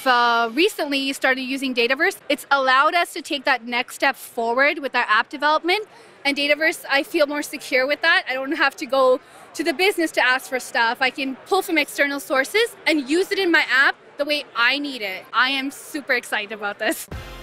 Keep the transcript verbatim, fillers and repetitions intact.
uh, recently started using Dataverse. It's allowed us to take that next step forward with our app development. And Dataverse, I feel more secure with that. I don't have to go to the business to ask for stuff. I can pull from external sources and use it in my app the way I need it. I am super excited about this.